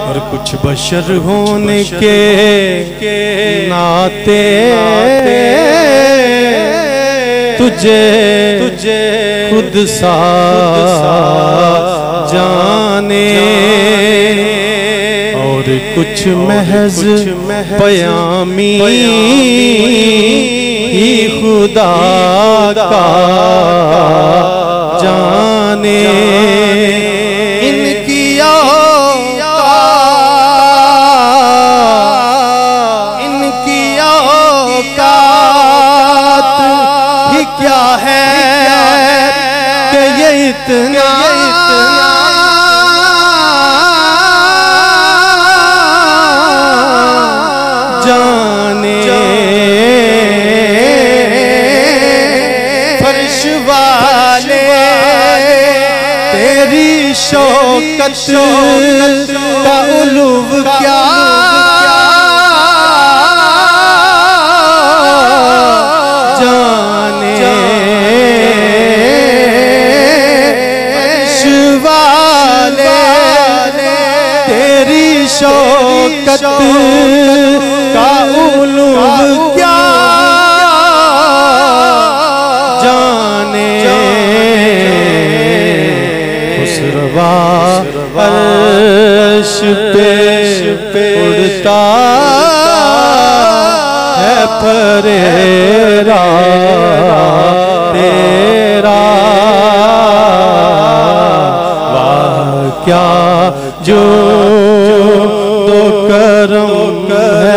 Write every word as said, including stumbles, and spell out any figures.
और कुछ बशर होने के नाते तुझे तुझे खुद सा जाने और कुछ महज पयामी ही खुदा का जाने। इनकी इनकी औकात ही क्या है कि ये इतना जाने। फर्श वाले तेरी शौकत का उलूव क्या जाने। फर्श वाले तेरी शौकत का उलूव क्या जाने। खुसरवा अर्श पे उड़ता है फरेरा तेरा। वाह क्या जो तो करम